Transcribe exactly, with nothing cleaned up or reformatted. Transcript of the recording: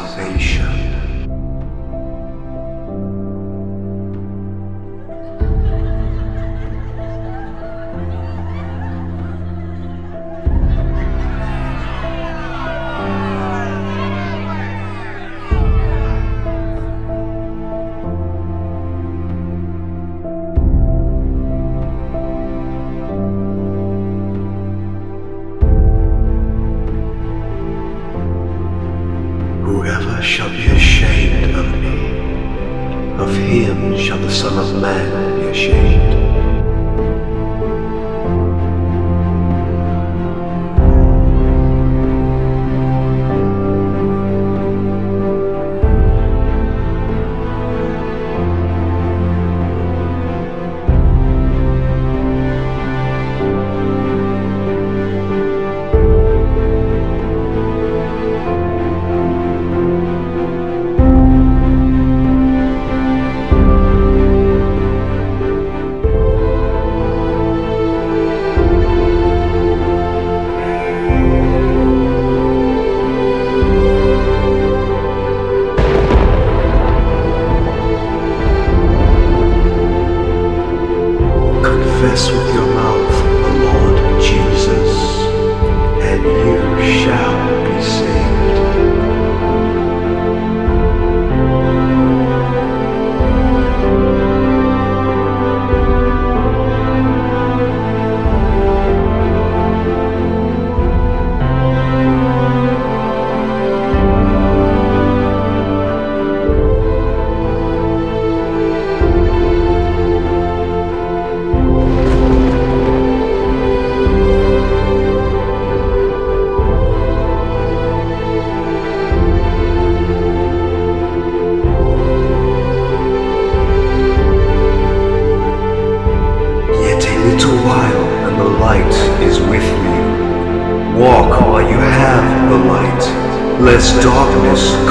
salvation. Whoever shall be ashamed of me, of him shall the Son of Man be ashamed. Confess with your mouth the Lord Jesus, and you shall be saved. Little while and the light is with you. Walk while you have the light, lest darkness